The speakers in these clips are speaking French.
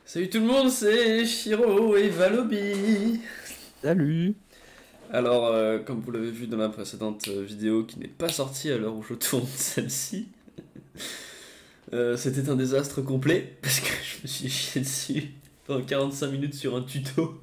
Salut tout le monde, c'est Shiro et Valobi. Salut. Alors, comme vous l'avez vu dans ma précédente vidéo qui n'est pas sortie à l'heure où je tourne celle-ci, c'était un désastre complet parce que je me suis chié dessus pendant 45 minutes sur un tuto.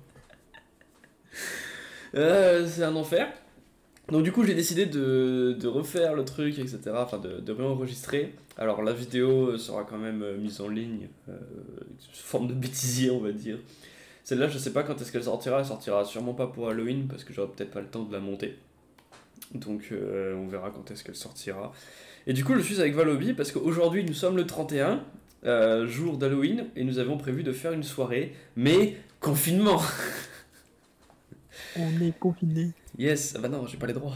C'est un enfer. Donc du coup j'ai décidé de refaire le truc, etc. Enfin de réenregistrer. Alors la vidéo sera quand même mise en ligne, sous forme de bêtisier on va dire. Celle-là je sais pas quand est-ce qu'elle sortira, elle sortira sûrement pas pour Halloween parce que j'aurai peut-être pas le temps de la monter. Donc on verra quand est-ce qu'elle sortira. Et du coup je suis avec Valobi parce qu'aujourd'hui nous sommes le 31, jour d'Halloween, et nous avons prévu de faire une soirée, mais confinement. On est confiné. Yes, ah bah non, j'ai pas les droits.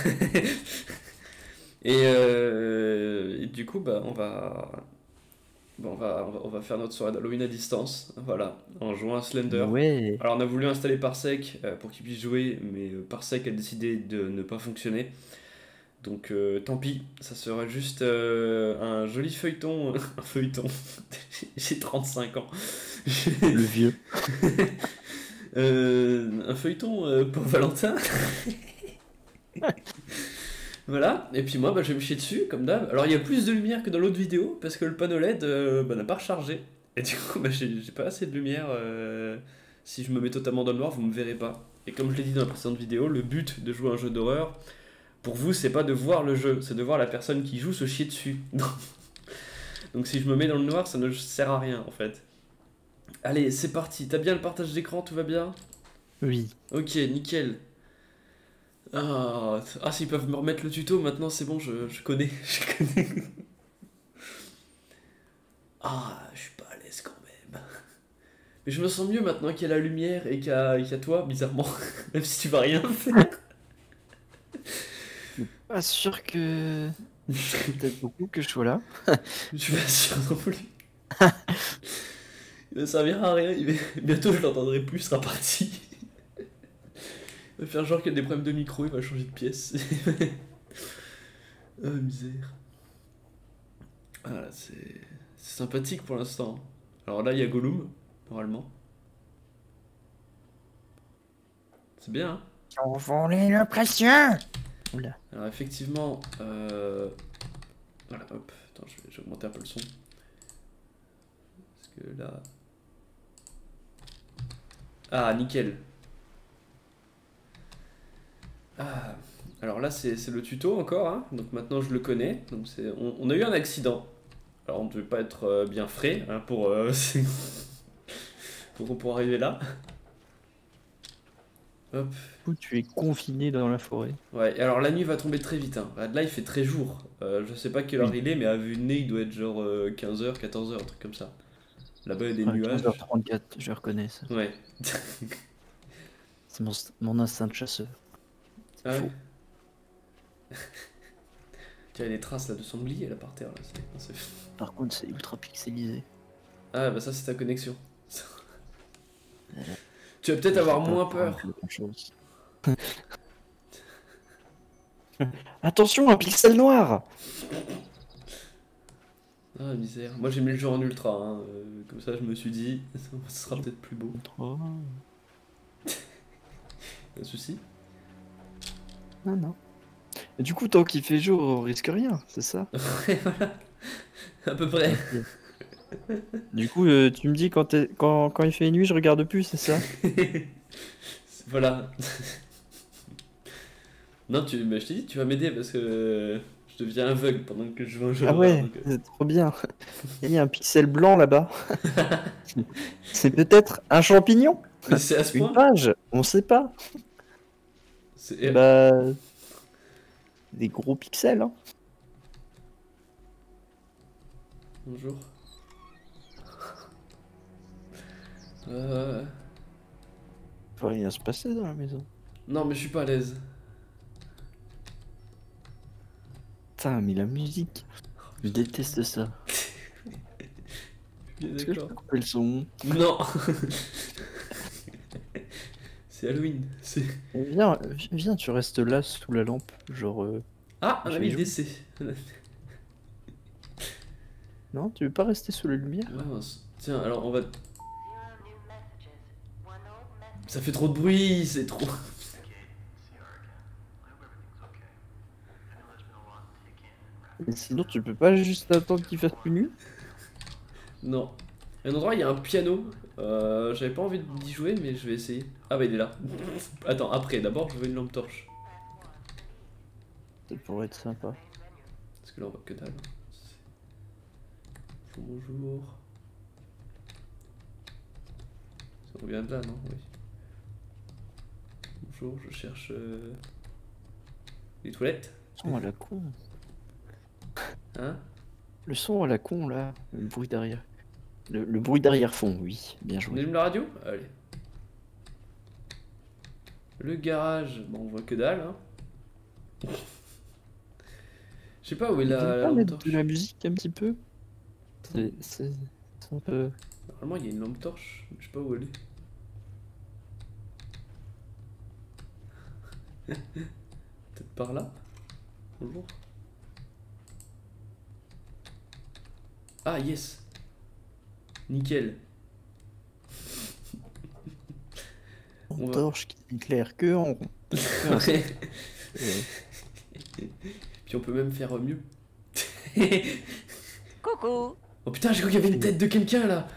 Et du coup, bah, on va faire notre soirée d'Halloween à distance, voilà, en jouant à Slender. Ouais. Alors, on a voulu installer Parsec pour qu'il puisse jouer, mais Parsec a décidé de ne pas fonctionner. Donc, tant pis, ça sera juste un joli feuilleton. Un feuilleton. J'ai 35 ans. Le vieux. Un feuilleton pour Valentin. Voilà, et puis moi bah, je vais me chier dessus comme d'hab. Alors il y a plus de lumière que dans l'autre vidéo parce que le panneau LED bah, n'a pas rechargé. Et du coup bah, j'ai pas assez de lumière. Si je me mets totalement dans le noir, vous me verrez pas. Et comme je l'ai dit dans la précédente vidéo, le but de jouer à un jeu d'horreur, pour vous, c'est pas de voir le jeu, c'est de voir la personne qui joue se chier dessus. Donc si je me mets dans le noir, ça ne sert à rien en fait. Allez, c'est parti. T'as bien le partage d'écran, tout va bien? Oui. Ok, nickel. S'ils peuvent me remettre le tuto maintenant, c'est bon, je connais. Je connais. Je suis pas à l'aise quand même. Mais je me sens mieux maintenant qu'il y a la lumière et qu'il y a toi, bizarrement. Même si tu vas rien faire. Pas sûr que. Peut-être beaucoup que je sois là. Je suis pas sûr non plus. Il va servir à rien. Bientôt, je l'entendrai plus, il sera parti. Il va faire genre qu'il y a des problèmes de micro, il va changer de pièce. Oh, misère. C'est sympathique pour l'instant. Alors là, il y a Gollum, normalement. C'est bien, hein? Ils ont volé le précieux. Oula. Alors effectivement, voilà, hop, attends, je vais augmenter un peu le son. Parce que là... Ah, nickel. Alors là, c'est le tuto encore, hein. Donc maintenant je le connais. Donc on a eu un accident. Alors on ne devait pas être bien frais hein, pour arriver là. Hop. Du coup, tu es confiné dans la forêt. Ouais, et alors la nuit va tomber très vite, hein. Là il fait très jour. Je sais pas quelle heure Oui. il est, mais à vue de nez il doit être genre 15h, 14h, un truc comme ça. Là-bas il y a des nuages. 15h34, je reconnais ça. Ouais. C'est mon instinct de chasseur. C'est Ah ouais. faux. Tu as des traces là de sanglier là par terre là. Par contre, c'est ultra pixelisé. Ah bah ça c'est ta connexion. Voilà. Tu vas peut-être Je vais avoir pas moins faire peur. grand-chose. Attention, un pixel noir. Ah misère. Moi j'ai mis le jeu en ultra, hein. Comme ça je me suis dit, ce sera peut-être plus beau. Oh. Pas de soucis. Non, non. Et du coup, tant qu'il fait jour, on risque rien, c'est ça? Ouais, voilà. À peu près. Ok. Du coup, tu me dis quand il fait nuit, je regarde plus, c'est ça? Voilà. Non, bah, je t'ai dit, tu vas m'aider parce que je deviens aveugle pendant que je joue à un jeu Ah d'horreur. ouais, Donc, c'est trop bien. Il y a un pixel blanc là-bas. C'est peut-être un champignon? Mais c'est à ce Une point. page? On sait pas. C'est... Bah, des gros pixels, hein. Bonjour. Euh... Faut rien se passer dans la maison. Non, mais je suis pas à l'aise. Putain, mais la musique, je déteste ça. Bien Est-ce que je d'accord. peux couper le son? Non. C'est Halloween. Viens, tu restes là sous la lampe. Genre, Ah, un je ami vais jouer. décès. Non, tu veux pas rester sous la lumière? Ouais, mince. Tiens, alors on va... Ça fait trop de bruit, c'est trop... Et sinon, tu peux pas juste attendre qu'il fasse plus nu? Non. Il y a un endroit, il y a un piano. J'avais pas envie d'y jouer, mais je vais essayer. Ah bah il est là. Attends, après, d'abord je veux une lampe torche. Ça pourrait être sympa. Parce que là on voit que dalle. Bonjour. Ça revient de là, non? Oui. Bonjour, je cherche les toilettes. Le son à la con. Hein? Le son à la con, là. Le bruit derrière. Le bruit d'arrière-fond, oui. Bien On joué. allume la radio? Allez. Le garage, bon on voit que dalle, hein. Je sais pas où est Tu peux la pas lampe mettre torche. de la musique un petit peu? C'est un peu... Normalement il y a une lampe torche, je sais pas où elle est. Peut-être par là? Bonjour. Ah yes. Nickel. On Une va- torche qui n'éclaire que en rond. Que en cercle. Puis on peut même faire mieux. Coucou. Oh putain, j'ai cru qu'il y avait une tête de quelqu'un là.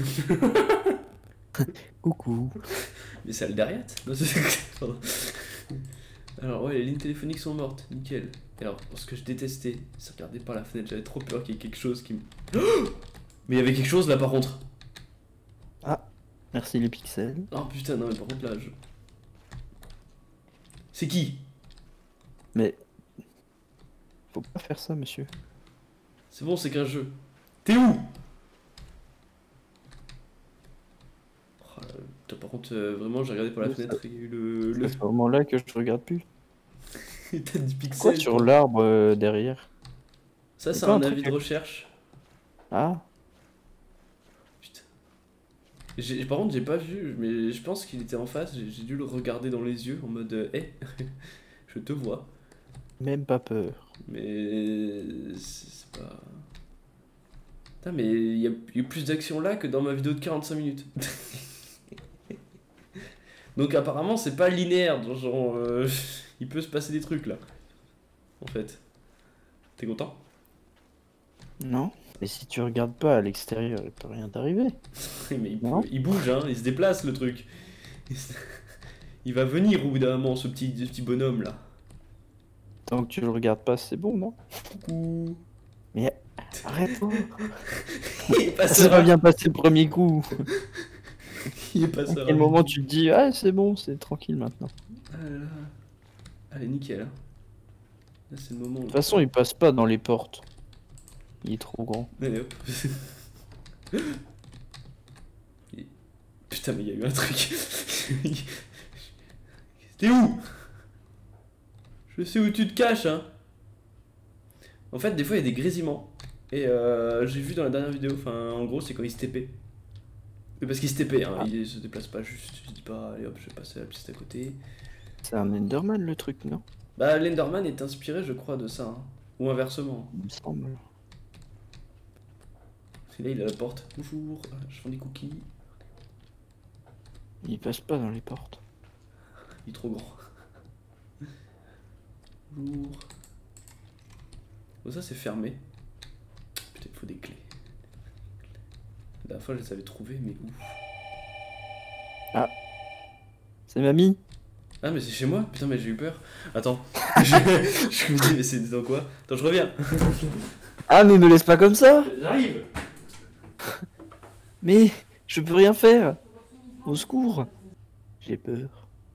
Coucou. Mais c'est Aldariat. Non, pardon. Alors ouais, les lignes téléphoniques sont mortes, nickel. Et alors, ce que je détestais, c'est regarder par la fenêtre, j'avais trop peur qu'il y ait quelque chose qui me... Mais il y avait quelque chose là par contre. Ah, merci les pixels. Oh putain, non mais par contre là, je... C'est qui? Mais... Faut pas faire ça, monsieur. C'est bon, c'est qu'un jeu. T'es où? Oh, putain, par contre, vraiment, j'ai regardé par la Oui, fenêtre, il y a eu le... C'est à ce moment-là que je regarde plus. tête du pixel. Quoi sur l'arbre derrière? Ça, C'est c'est pas un un avis truc de recherche. Ah, Putain. Par contre, j'ai pas vu, mais je pense qu'il était en face, j'ai dû le regarder dans les yeux en mode hé, je te vois. même pas peur. Mais c'est pas. Putain, mais il y a eu plus d'action là que dans ma vidéo de 45 minutes. Donc apparemment, c'est pas linéaire, genre il peut se passer des trucs là. En fait. T'es content? Non? Mais si tu regardes pas à l'extérieur, il peut rien t'arriver. Mais Non. il bouge, hein, il se déplace le truc. Il va venir au bout d'un moment, ce petit bonhomme là. Tant que tu le regardes pas, c'est bon, non? Coucou. Mais arrête-toi. Il est pas Ça va serein. bien passer le premier coup. Il est pas À serein. quel moment tu te dis, ah c'est bon, c'est tranquille maintenant. Ah là là. Allez, nickel. Hein. Là, c'est le moment où... De toute façon, il passe pas dans les portes. Il est trop grand. Allez hop. Putain, mais il y a eu un truc. T'es où? Je sais où tu te caches, hein. En fait, des fois, il y a des grésillements. Et j'ai vu dans la dernière vidéo, enfin, en gros, c'est quand il se TP. Mais parce qu'il se TP, hein, il se déplace pas juste. Il se dit pas, allez hop, je vais passer la piste à côté. C'est un Enderman le truc, non? Bah, l'Enderman est inspiré, je crois, de ça. Hein. Ou inversement. Il me semble. Et là, il a la porte. Bonjour, je vends des cookies. Il passe pas dans les portes. Il est trop grand. Bonjour. Oh, ça, c'est fermé. Putain, il faut des clés. La dernière fois, je les avais trouvées, mais où? C'est mamie? Ah, mais c'est chez moi? Putain, mais j'ai eu peur. Attends. Je me dis, mais c'est dans quoi? Attends, je reviens. Ah mais me laisse pas comme ça! J'arrive. Mais je peux rien faire! Au secours! J'ai peur.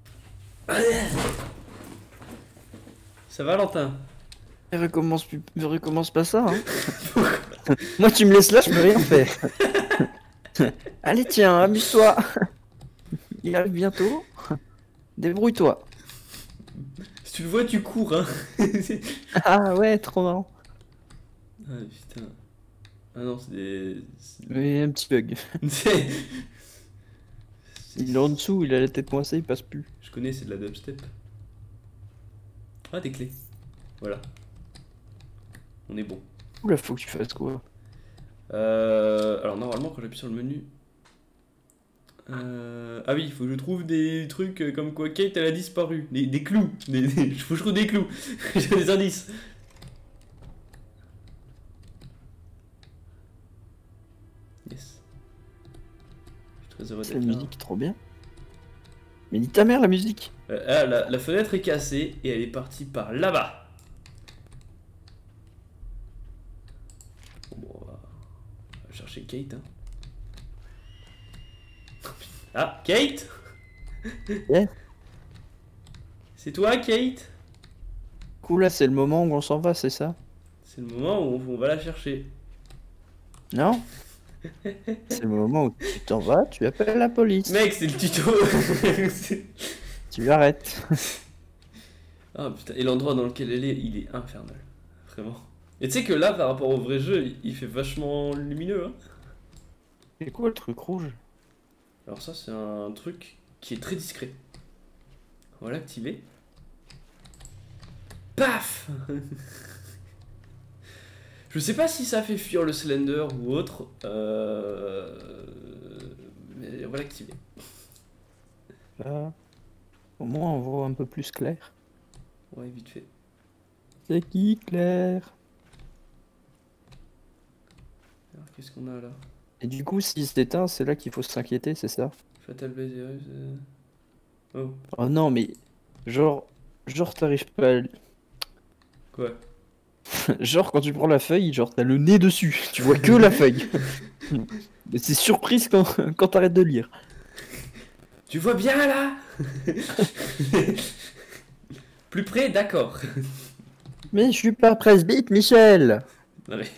Ça va, Valentin? Recommence pas ça, hein? Moi tu me laisses là, je peux rien faire. Allez tiens, amuse-toi! Il arrive bientôt. Débrouille-toi. Si tu le vois, tu cours, hein. Ah ouais, trop marrant. Ah, putain. Ah non, c'est des... Mais un petit bug. Il est en dessous, il a la tête coincée, il passe plus. Je connais, c'est de la dubstep. Ah, des clés. Voilà. On est bon. Oula, faut que tu fasses quoi? Alors, normalement, quand j'appuie sur le menu... Ah oui, il faut que je trouve des trucs comme quoi Kate elle a disparu. Des clous. Faut que je trouve des clous. J'ai des indices. Yes. Je suis très heureux C'est la d'être là. musique, trop bien. Mais dis ta mère la musique. Ah, la fenêtre est cassée et elle est partie par là-bas. Bon, on va chercher Kate. Hein. Ah, Kate? Yeah. C'est toi, Kate? Cool, là c'est le moment où on s'en va, c'est ça? C'est le moment où on va la chercher. Non? C'est le moment où tu t'en vas, tu appelles la police. Mec, c'est le tuto. Tu arrêtes. Ah putain, et l'endroit dans lequel elle est, il est infernal. Vraiment. Et tu sais que là, par rapport au vrai jeu, il fait vachement lumineux. Hein. C'est quoi le truc rouge? Alors ça, c'est un truc qui est très discret. On va l'activer. Paf. Je sais pas si ça fait fuir le Slender ou autre. Mais on va l'activer. Là. Au moins on voit un peu plus clair. Ouais, vite fait. C'est qui clair? Alors, qu'est-ce qu'on a là? Et du coup, s'il s'éteint, c'est là qu'il faut s'inquiéter, c'est ça? Fatal Blaze. Oh. Oh non, mais genre t'arrives pas à... Quoi? Genre quand tu prends la feuille, genre t'as le nez dessus, tu vois que la feuille. Mais c'est surprise quand t'arrêtes de lire. Tu vois bien là? Plus près, d'accord. Mais je suis pas presbyte, Michel. Non mais...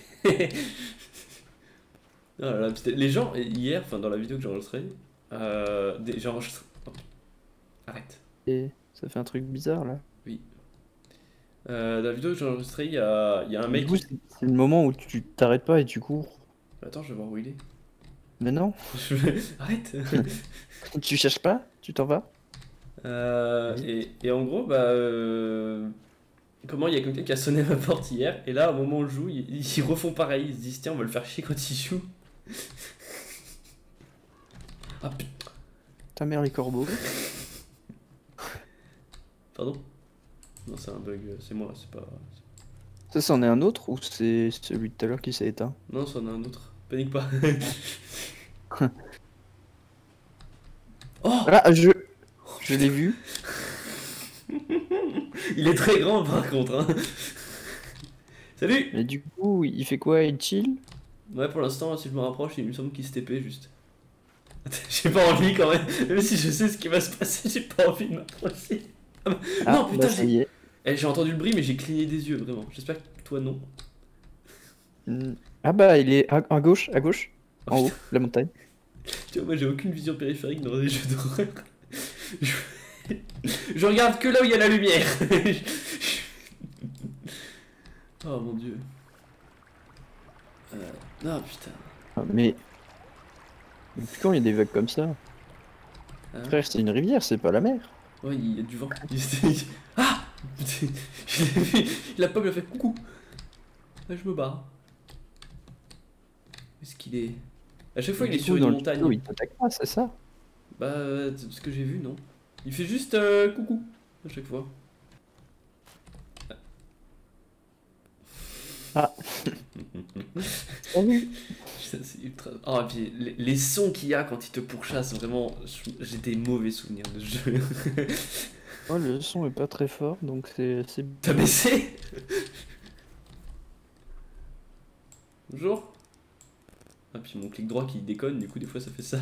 Oh là là, putain, les gens, hier, enfin dans la vidéo que j'ai enregistrée, j'ai enregistré... Oh, arrête. Et ça fait un truc bizarre là. Oui. Dans la vidéo que j'ai enregistrée, il y a un mec... Du coup, c'est le moment où tu t'arrêtes pas et tu cours. Attends, je vais voir où il est. Mais non, Arrête. tu cherches pas, tu t'en vas. Et en gros, bah... Comment il y a quelqu'un qui a sonné à ma porte hier, et là, au moment où je joue, ils refont pareil, ils se disent tiens, on va le faire chier quand il joue. Ah putain, Ta mère les corbeaux. pardon? Non, c'est un bug, c'est moi, c'est pas... Ça, c'en est un autre ou c'est celui de tout à l'heure qui s'est éteint? Non, c'en a un autre, panique pas. Oh! Ah, je l'ai vu. Il est très grand par contre, hein. Salut! Mais du coup, il fait quoi? Il chill? Ouais, pour l'instant, si je me rapproche, il me semble qu'il se TP juste. J'ai pas envie quand même si je sais ce qui va se passer, j'ai pas envie de m'approcher. Ah, bah, Ah, non, putain, bah, ça y est. j'ai entendu le bruit, mais j'ai cligné des yeux, vraiment. J'espère que toi, non. Ah bah, il est à gauche, Oh, en haut, putain. la montagne. Tu vois, moi, j'ai aucune vision périphérique dans les jeux d'horreur. Je... je regarde que là où il y a la lumière. Oh mon dieu. Non, putain. Ah, mais depuis quand il y a des vagues comme ça? Hein. Frère, c'est une rivière, c'est pas la mer. Ouais, il y a du vent. Ah. Je l'ai vu. La pomme, il a fait coucou. Ah, je me barre. Où est-ce qu'il est? À chaque fois, il est Du sur coup, une dans le montagne. tuto, il t'attaque pas, c'est ça? Bah, c'est ce que j'ai vu, non? Il fait juste coucou à chaque fois. Ah. Salut. Ça, c'est ultra... Oh, et puis les sons qu'il y a quand il te pourchasse, vraiment, j'ai des mauvais souvenirs de ce jeu. Oh, le son est pas très fort, donc c'est... T'as baissé? Bonjour. Ah, puis mon clic droit qui déconne, du coup, des fois, ça fait ça.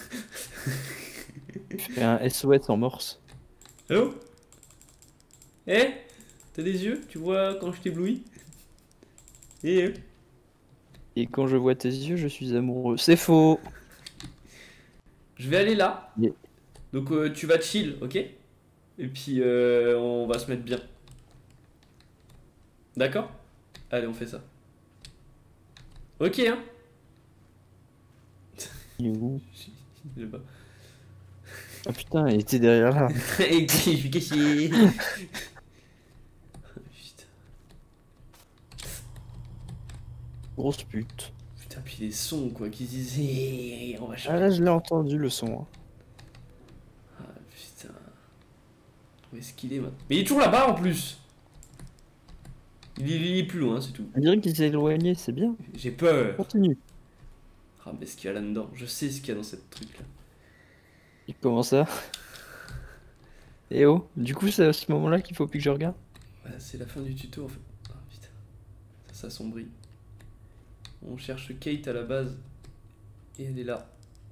Il fait un SOS en morse. Allô? Eh? T'as des yeux? Tu vois quand je t'éblouis? Eh? Et quand je vois tes yeux, je suis amoureux. C'est faux. Je vais aller là. Yeah. Donc tu vas chill, ok? Et puis on va se mettre bien. D'accord? Allez, on fait ça. Ok, hein? Il est où? Je sais pas. Ah putain, il était derrière là. Et je suis caché. Putain. Grosse pute. Putain. puis les sons quoi qui disent eh, on va Ah chercher. là, je l'ai entendu le son. Hein. Ah putain. Où est-ce qu'il est maintenant? Mais il est toujours là-bas en plus. Il est plus loin, c'est tout. On dirait qu'il s'est éloigné, c'est bien. J'ai peur. Continue. Ah mais ce qu'il y a là-dedans, je sais ce qu'il y a dans cette truc là. Et comment ça? Eh oh, du coup, c'est à ce moment-là qu'il faut plus que je regarde. Ouais, c'est la fin du tuto en fait. Ah putain, ça s'assombrit. On cherche Kate à la base. Et elle est là.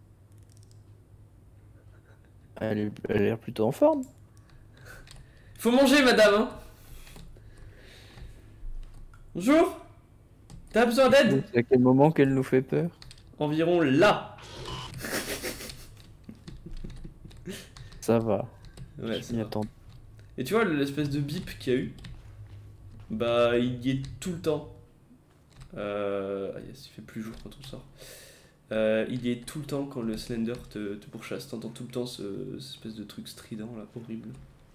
Elle a l'air plutôt en forme. Faut manger madame hein. Bonjour. T'as besoin d'aide? C'est à quel moment qu'elle nous fait peur? Environ là. Ça va. Ouais, Je ça m'y va. attends. Et tu vois l'espèce de bip qu'il y a eu? Bah il y est tout le temps. Ah, yes, il fait plus jour quand on sort. Il y est tout le temps quand le Slender te pourchasse. T'entends tout le temps cette espèce de truc strident là, horrible.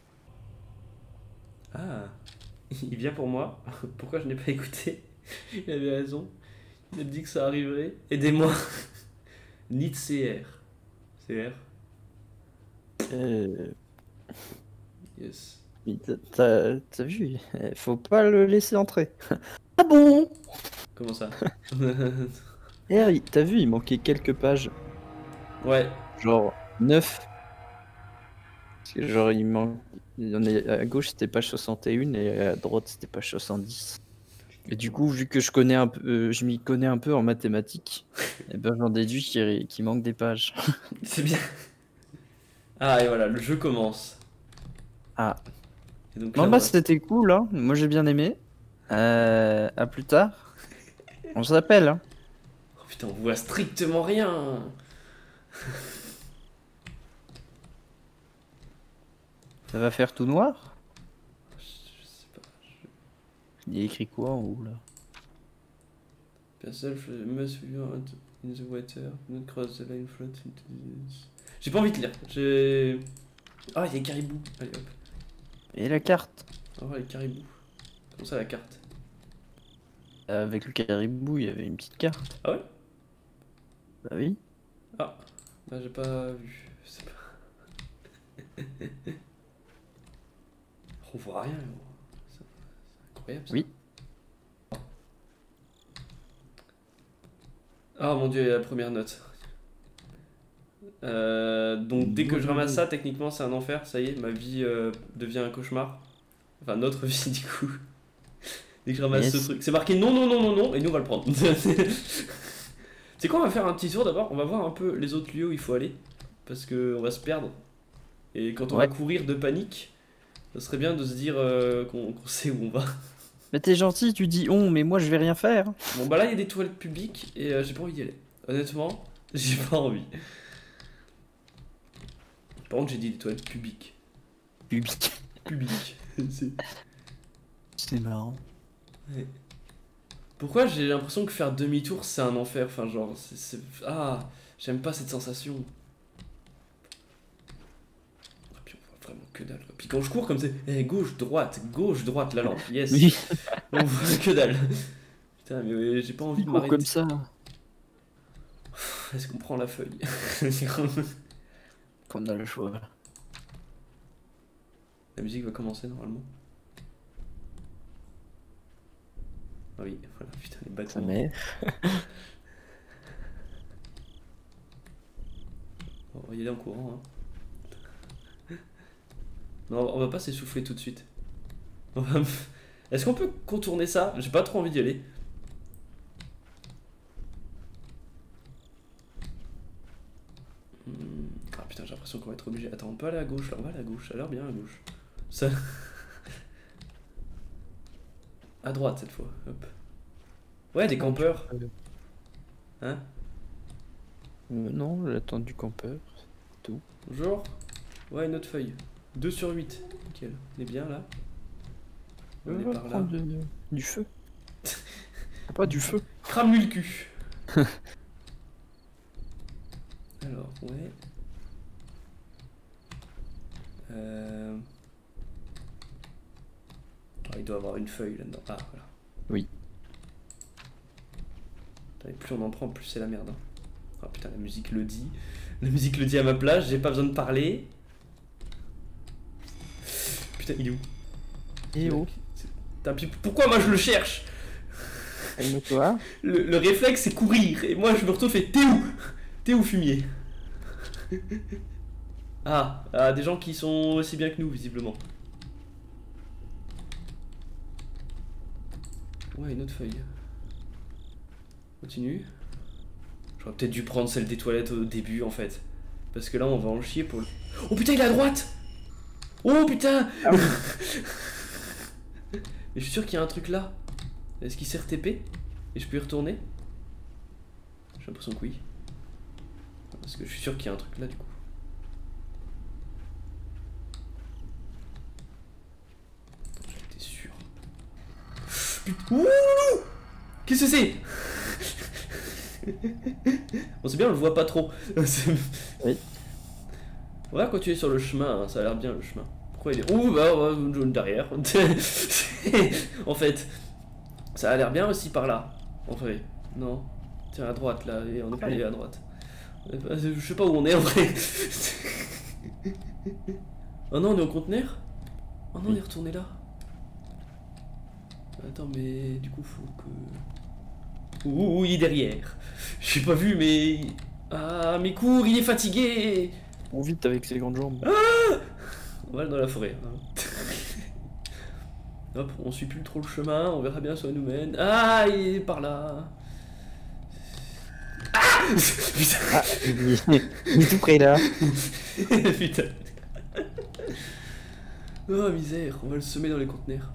Ah, il vient pour moi. Pourquoi je n'ai pas écouté? Il avait raison. Il a dit que ça arriverait. Aidez-moi. Need CR. CR. Euh, Yes. mais t'as vu? Faut pas le laisser entrer. Ah bon? Comment ça? T'as vu, il manquait quelques pages. Ouais. Genre 9. Parce que genre il manque. Il y en a, à gauche c'était page 61 et à droite c'était page 70. Et du coup, vu que je connais un peu, je m'y connais un peu en mathématiques, et ben j'en déduis qu'il manque des pages. C'est bien. Ah, et voilà, le jeu commence. Ah. Et donc Non, là, bah c'était cool, hein. Moi j'ai bien aimé. À plus tard. On s'appelle, hein. Oh putain, on voit strictement rien. Ça va faire tout noir? Je sais pas. Il y a écrit quoi en haut là? Yourself must be in the water, not cross the line float into this. J'ai pas envie de lire. J'ai. Ah, il y a caribou. Allez hop. Et la carte? On va voir les caribous. Comment ça la carte? Avec le caribou, il y avait une petite carte. Ah ouais? Bah oui. Ah, bah j'ai pas vu. Je sais pas. On voit rien. C'est incroyable ça. Oui. Ah mon dieu, il y a la première note. Donc dès que je ramasse ça, techniquement c'est un enfer, ça y est, ma vie devient un cauchemar. Enfin notre vie du coup. Dès que je ramasse Yes. ce truc. C'est marqué non, non, non, non, non, et nous on va le prendre. C'est quoi, on va faire un petit tour d'abord, on va voir un peu les autres lieux où il faut aller. Parce que on va se perdre. Et quand on va Ouais. courir de panique, ça serait bien de se dire qu'on sait où on va. Mais t'es gentil, tu dis on, mais moi je vais rien faire. Bon bah là il y a des toilettes publiques et j'ai pas envie d'y aller. Honnêtement, j'ai pas envie. Par contre j'ai dit des toilettes publiques. Public. Publiques. C'est- C'est marrant. Pourquoi j'ai l'impression que faire demi-tour c'est un enfer, enfin genre Ah, j'aime pas cette sensation. Et puis on voit vraiment que dalle quoi. Puis quand je cours comme c'est gauche, droite, la lampe, yes. Oui. On voit que dalle. Putain mais ouais, j'ai pas envie de m'arrêter. Comme ça. Est-ce qu'on prend la feuille? Qu'on a le choix. La musique va commencer normalement. Ah oui, voilà, putain les Ça bâtiments. met. On va y aller en courant. Hein. Non, on va pas s'essouffler tout de suite. Est-ce qu'on peut contourner ça? J'ai pas trop envie d'y aller. Ah putain, j'ai l'impression qu'on va être obligé. Attends, on peut aller à gauche là, on va aller à gauche, ça a l'air bien à gauche. Ça. À droite cette fois, hop. Ouais, des campeurs. Hein? Non, j'attends du campeur. Bonjour. Ouais, une autre feuille. 2 sur 8. Nickel. On est bien là. On On est va par là. prendre du feu. Pas du feu. Crame-lui le cul. Alors, ouais. Ah, il doit avoir une feuille là-dedans. Ah, voilà. Oui. Et plus on en prend, plus c'est la merde. Hein. Oh putain, la musique le dit. La musique le dit à ma place, j'ai pas besoin de parler. Putain, il est où? Il est où? Pourquoi moi je le cherche? Calme-toi. Le réflexe c'est courir, et moi je me retourne et fais t'es où? T'es où, fumier? Ah, des gens qui sont aussi bien que nous, visiblement. Ouais, une autre feuille. Continue. J'aurais peut-être dû prendre celle des toilettes au début, en fait. Parce que là, on va en chier pour le... Oh putain, il est à droite! Oh putain! Ah oui. Mais je suis sûr qu'il y a un truc là. Est-ce qu'il sert TP? Et je peux y retourner? J'ai l'impression que oui. Parce que je suis sûr qu'il y a un truc là, du coup. J'étais sûr. Ouh! Qu'est-ce que c'est? Bon, c'est bien, on le voit pas trop. Oui. Ouais, quand tu es sur le chemin, hein, ça a l'air bien le chemin. Pourquoi il est... Ouh, bah, derrière. En fait, ça a l'air bien aussi par là. En vrai, non. Tiens, à droite là, et on est pas allé à droite. Je sais pas où on est en vrai. Oh non, on est au conteneur? Oh non, on est retourné là. Attends, mais du coup, faut que... Ouh, il est derrière. J'ai pas vu, mais... Ah, mais cours, il est fatigué. On vite avec ses grandes jambes. Ah, on va aller dans la forêt. Hein. Hop, on suit plus trop le chemin, on verra bien où ça nous mène. Ah, il est par là. Ah, putain. Ah, il est tout près là. Putain. Oh misère, on va le semer dans les conteneurs.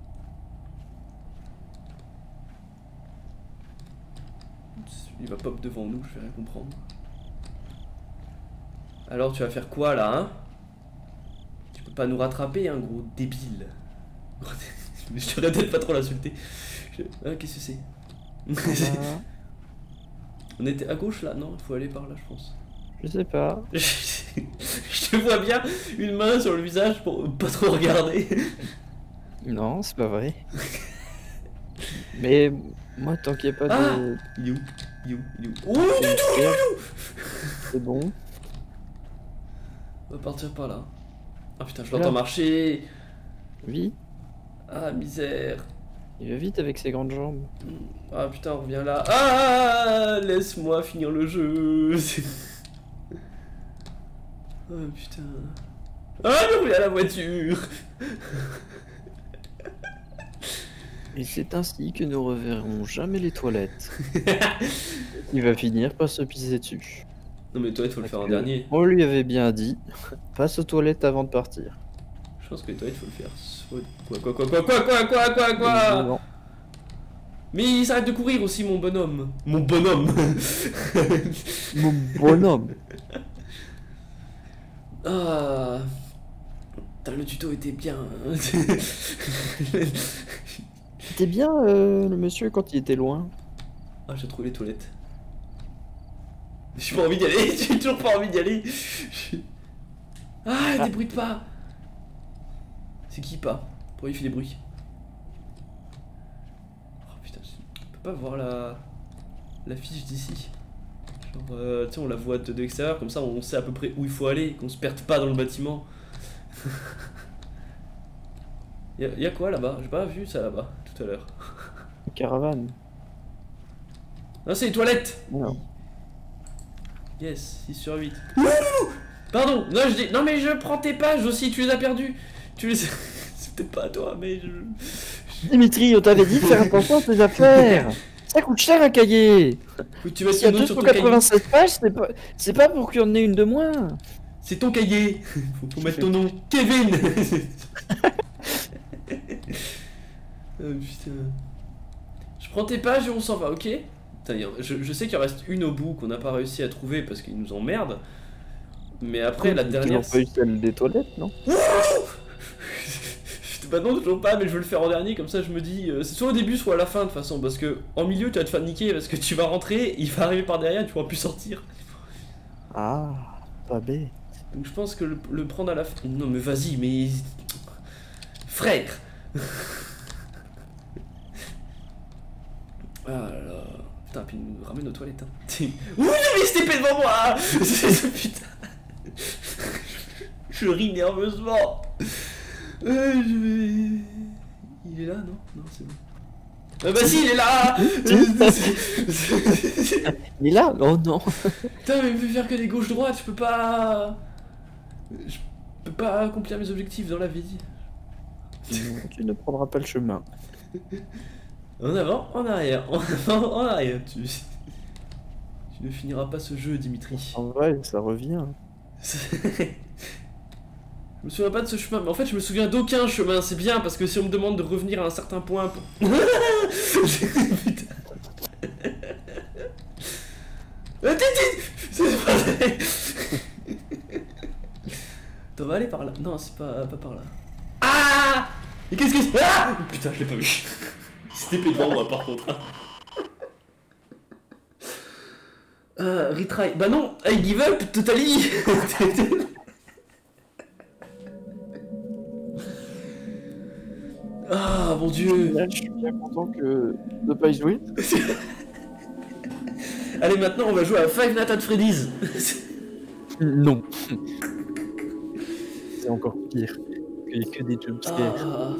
Il va pop devant nous, je vais rien comprendre. Alors tu vas faire quoi là, hein? Tu peux pas nous rattraper, hein, gros débile. Je devrais peut-être pas trop l'insulter. Ah, qu'est-ce que c'est? On était à gauche là? Non, il faut aller par là, je pense. Je sais pas. Je te vois bien une main sur le visage pour pas trop regarder. Non, c'est pas vrai. Mais moi, tant qu'il n'y a pas de... Il est où? Il est où? Il est où? Oh, du tout! C'est bon. On va partir par là. Ah putain, je l'entends marcher. Oui. Ah misère. Il va vite avec ses grandes jambes. Ah putain, on revient là. Ah, laisse-moi finir le jeu. Oh putain. Ah, je reviens à la voiture. Et c'est ainsi que nous reverrons jamais les toilettes. Il va finir par se pisser dessus. Non mais toi, il faut le faire en dernier. On lui avait bien dit, passe aux toilettes avant de partir. Je pense que toi, il faut le faire. Quoi? Non. Mais il s'arrête de courir aussi, mon bonhomme. Mon bonhomme. Mon bonhomme. Ah. Putain, le tuto était bien. C'était bien le monsieur quand il était loin. Ah, j'ai trouvé les toilettes. J'ai pas envie d'y aller, j'ai toujours pas envie d'y aller. Ah, débruite pas. C'est qui pas? Pourquoi il fait des bruits? Oh putain, je peux pas voir la fiche d'ici. Genre, tu sais, on la voit de l'extérieur, comme ça on sait à peu près où il faut aller, qu'on se perde pas dans le bâtiment. Y'a quoi là-bas? J'ai pas vu ça là-bas, tout à l'heure. Caravane. Non, c'est les toilettes! Non. Yes, 6 sur 8. Pardon, non, je dis... Non mais je prends tes pages aussi, tu les as perdues. Tu les... C'est peut-être pas à toi, mais je... Dimitri, on t'avait dit de faire attention à tes affaires. Ça coûte cher un cahier. Tu vas S'il y a 287 pages, c'est pas pour qu'il y en ait une de moins. C'est ton cahier. Faut mettre ton nom. Kevin. Oh putain. Je prends tes pages et on s'en va, ok? Je sais qu'il en reste une au bout qu'on n'a pas réussi à trouver parce qu'ils nous emmerdent. Mais après, la dernière... Ils n'ont pas eu celle des toilettes, non? Bah non, toujours pas, mais je veux le faire en dernier, comme ça je me dis... c'est soit au début, soit à la fin de toute façon, parce que en milieu tu vas te faire niquer, parce que tu vas rentrer, il va arriver par derrière, tu pourras plus sortir. Ah, pas bête. Donc je pense que le prendre à la fin... Non mais vas-y, mais... Frère. Ah là là... Putain, puis il nous ramène aux toilettes. Hein. Ouh, il avait STP devant moi. Putain. Je ris nerveusement. Il est là, non? Non, c'est bon. Bah si, il est là. Il est là? Oh non. Putain, mais il me fait faire que des gauches-droites, je peux pas... Je peux pas accomplir mes objectifs dans la vie. Tu ne prendras pas le chemin. En avant, en arrière, en avant, en arrière. Tu ne finiras pas ce jeu, Dimitri. En vrai, ça revient. Je me souviens pas de ce chemin, mais en fait je me souviens d'aucun chemin, c'est bien parce que si on me demande de revenir à un certain point pour... Putain. T'en vas aller par là? Non, c'est pas par là. Ah! Et qu'est-ce que c'est? Ah! Putain, je l'ai pas vu. C'était devant moi par contre. Retry. Bah non, I give up, totally. Ah mon dieu. Là, je suis bien content de ne pas y jouer. Allez, maintenant on va jouer à Five Nights at Freddy's. Non. C'est encore pire. Il n'y a que des jumpscares. Ah.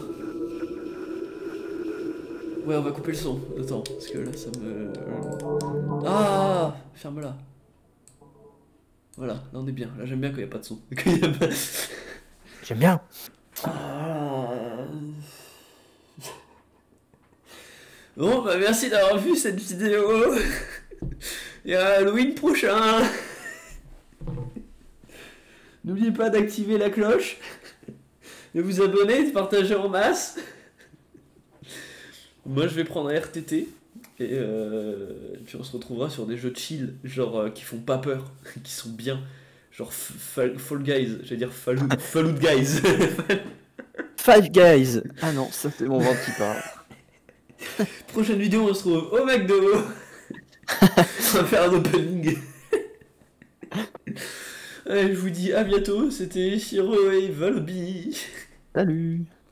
Ouais, on va couper le son. Attends, parce que là ça me... Ah, ferme-la. Voilà, là on est bien. Là j'aime bien quand il n'y a pas de son. J'aime bien. Ah. Bon, bah merci d'avoir vu cette vidéo. Et à Halloween prochain. N'oubliez pas d'activer la cloche, de vous abonner, de partager en masse. Moi je vais prendre un RTT. Et puis on se retrouvera sur des jeux chill, genre qui font pas peur, qui sont bien. Genre Fall Guys, j'allais dire Fallout Guys. Five Guys. Ah non, ça c'est mon ventre qui parle. Prochaine vidéo, on se retrouve au McDo. On va faire un opening. Allez, je vous dis à bientôt. C'était Shiro et Valobi. Salut.